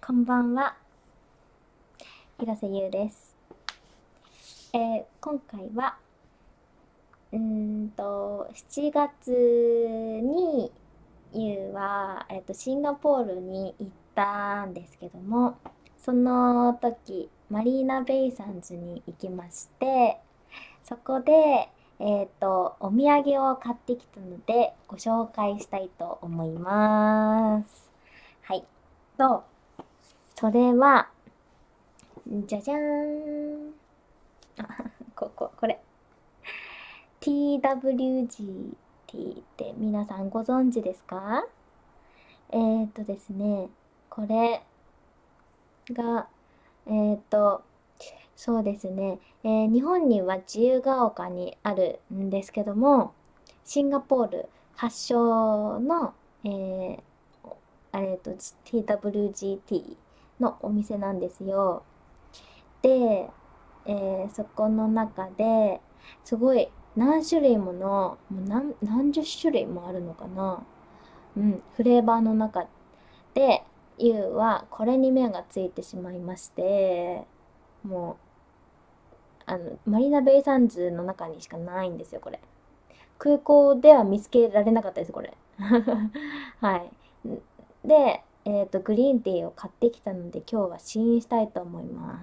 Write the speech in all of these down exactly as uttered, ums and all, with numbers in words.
こんばんは、広瀬優です。えー、今回は、うーんと、しちがつに、優は、えっと、シンガポールに行ったんですけども、その時、マリーナベイサンズに行きまして、そこで、えっと、お土産を買ってきたので、ご紹介したいと思います。はい。と、それは、じゃじゃーん。ここ、これ。ティーダブリュージーティー って皆さんご存知ですか？えーっとですね、これが、えーっと、そうですね、えー日本には自由が丘にあるんですけども、シンガポール発祥の、えー、あれと ティーダブリュージーティー のお店なんですよ。で、えーそこの中ですごい何種類もの、もう何、何十種類もあるのかな。うん、フレーバーの中で、ユウはこれに目がついてしまいまして、もう、あの、マリーナベイサンズの中にしかないんですよ、これ。空港では見つけられなかったです、これ。はい。で、えっと、グリーンティーを買ってきたので、今日は試飲したいと思います。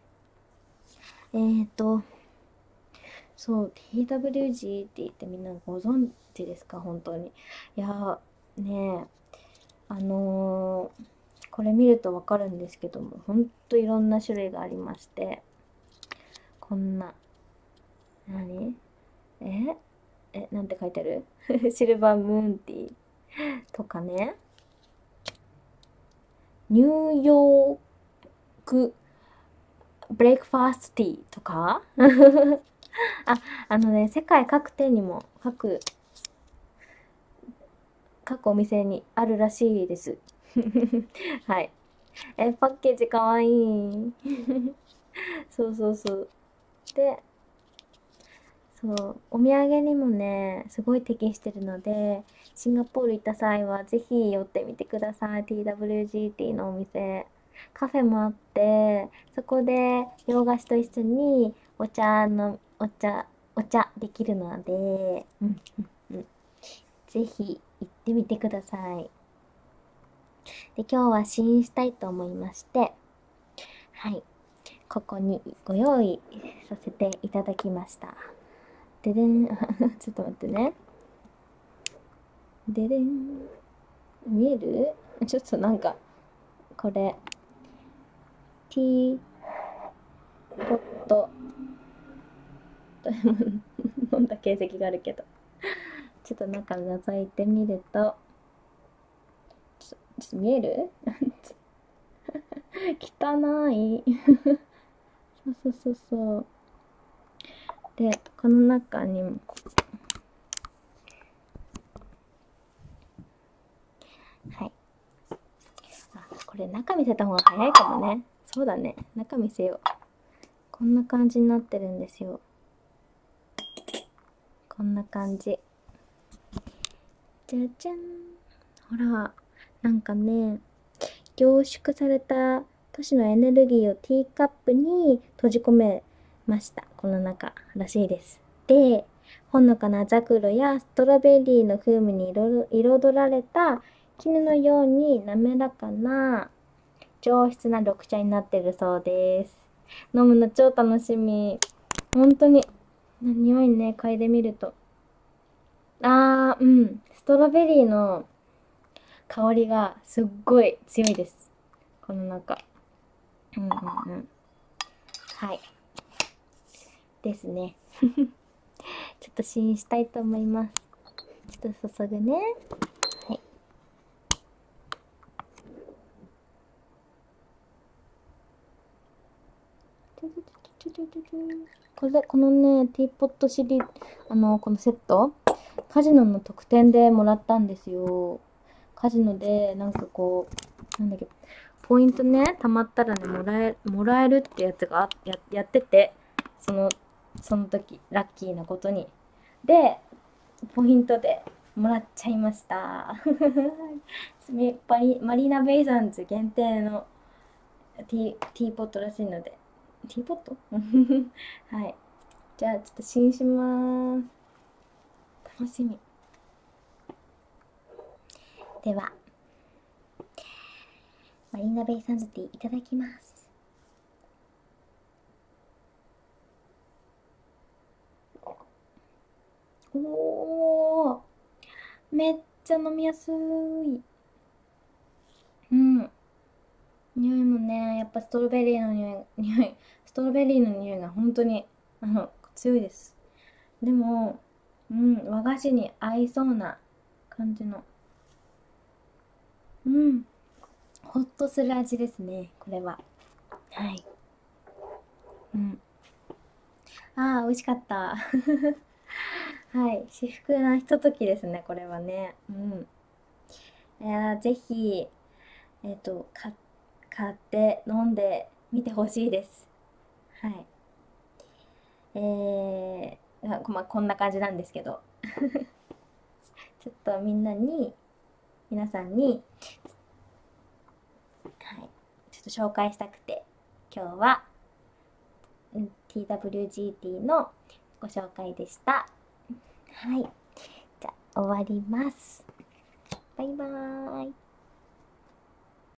えっと、そう、ティーダブリュージー って言ってみんなご存知ですか、本当に。いやー、ねえ、あのーこれ見るとわかるんですけども、ほんといろんな種類がありまして、こんな、何ええ、なんて書いてあるシルバームーンティーとかね、ニューヨークブレイクファーストティーとかあ、あのね、世界各店にも、各、各お店にあるらしいです。はい。え、パッケージかわいい。そうそうそう。で、そう、お土産にもね、すごい適してるので、シンガポール行った際はぜひ寄ってみてください。ティーダブリュージーティー のお店。カフェもあって、そこで洋菓子と一緒にお茶の、お茶、お茶できるので、うんうんうん。ぜひ行ってみてください。で、今日は試飲したいと思いまして、はい。ここにご用意させていただきました。ででん。ちょっと待ってね。ででん。見える？ちょっとなんか、これ、ティーポット、飲んだ形跡があるけど。ちょっと中覗いてみると、ちょちょっと見える？汚い。そうそうそうそう。で、この中にも、はい。あ、これ中見せた方が早いかもね。そうだね。中見せよう。こんな感じになってるんですよ。こんな感じ。じゃじゃん。ほら、なんかね、凝縮された都市のエネルギーをティーカップに閉じ込めました。この中らしいです。で、ほのかなザクロやストロベリーの風味に彩られた絹のように滑らかな上質な緑茶になってるそうです。飲むの超楽しみ。本当に、匂いね、嗅いでみると。あー、うん。ストロベリーの香りがすっごい強いです。この中。うんうんうん。はい。ですね。ちょっと試飲したいと思います。ちょっと注ぐね。はい。これ、このね、ティーポットシリーズ、あの、このセット、カジノの特典でもらったんですよ。カジノで、なんかこう、なんだっけ、ポイントね、貯まったらね、もらえ、もらえるってやつがあや、やってて、その、その時、ラッキーなことに。で、ポイントでもらっちゃいました。めマリマリーナベイサンズ限定のティー、ティーポットらしいので。ティーポットはい。じゃあ、ちょっと試飲しまーす。楽しみ。では、マリーナベイサンズティーいただきます。おー、めっちゃ飲みやすい。うん。匂いもね、やっぱストロベリーの匂い、匂い、ストロベリーの匂いが本当に、あの、強いです。でも、うん、和菓子に合いそうな感じの、うん、ほっとする味ですね、これは。はい。うん。ああ、美味しかった。はい、至福なひとときですね、これはね。うん。いやー、ぜひ、えっと、か、買って飲んでみてほしいです。はい。えー、あまあ、こんな感じなんですけど、ちょっとみんなに、皆さんに、はい、ちょっと紹介したくて、今日は、うん、ティーダブリュージーティー のご紹介でした。はい。じゃあ、終わります。バイバーイ。